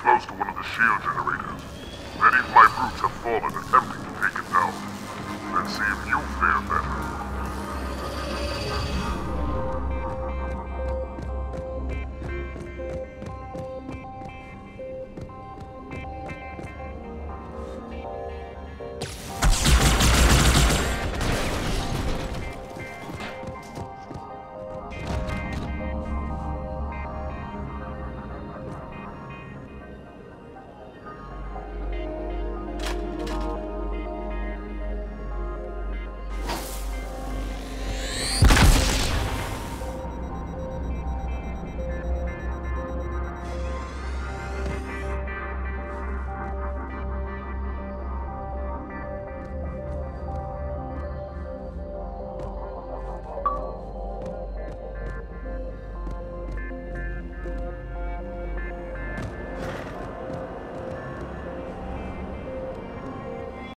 close to one of the shield generators. Many of my brutes have fallen attempting to take it down. Let's see if you fare better.